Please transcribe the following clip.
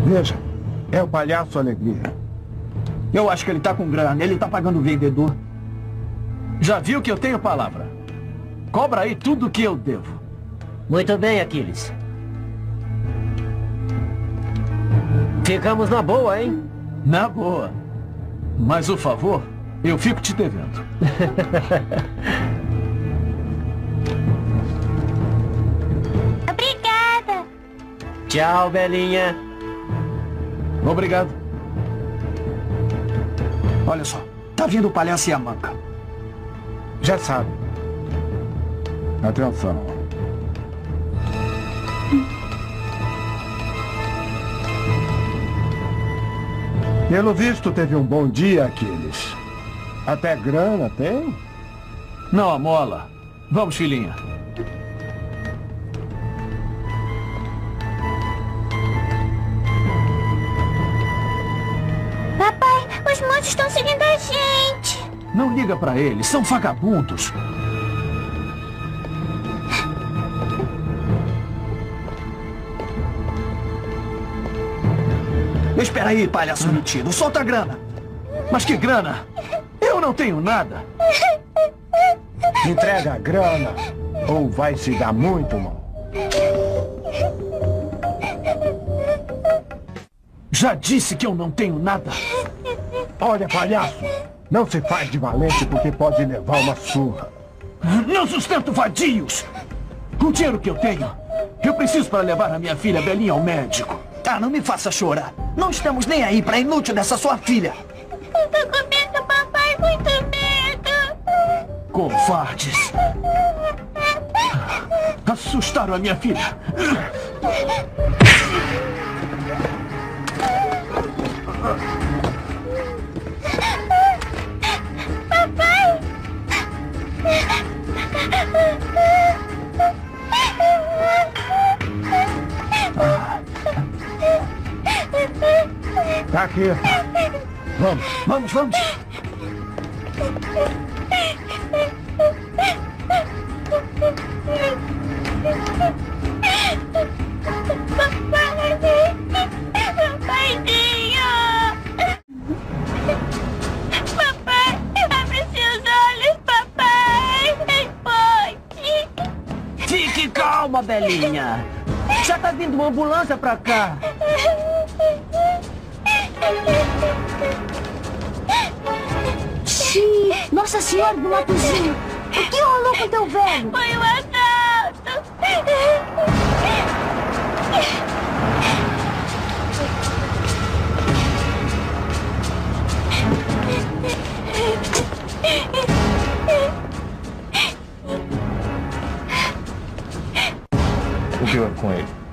Veja, é o Palhaço Alegria. Eu acho que ele tá com grana, ele tá pagando o vendedor. Já viu que eu tenho palavra. Cobra aí tudo que eu devo. Muito bem, Aquiles. Ficamos na boa, hein? Na boa. Mas o favor, eu fico te devendo. Obrigada. Tchau, Belinha. Obrigado. Olha só, tá vindo o Palhaço e a Manca. Já sabe. Atenção. Pelo visto, teve um bom dia, Aquiles. Até grana tem? Não amola. Vamos, filhinha. Papai, os monstros estão seguindo a gente. Não liga pra eles, são vagabundos. Espera aí, palhaço metido. Solta a grana. Mas que grana? Eu não tenho nada. Entrega a grana ou vai se dar muito mal. Já disse que eu não tenho nada. Olha, palhaço, não se faz de valente porque pode levar uma surra. Não sustento vadios. Com o dinheiro que eu tenho, eu preciso para levar a minha filha Belinha ao médico. Tá, não me faça chorar. Não estamos nem aí pra inútil dessa sua filha. Eu tô com medo, papai, muito medo. Covardes. Assustaram a minha filha. Papai! Tá aqui. Vamos. Vamos, vamos. Papaizinho! Papai, abre seus olhos, papai! Pode! Fique calma, Belinha. Já tá vindo uma ambulância pra cá. Xiii, Nossa Senhora do Latozinho, o que rolou com teu velho? Foi um assalto! O que houve com ele?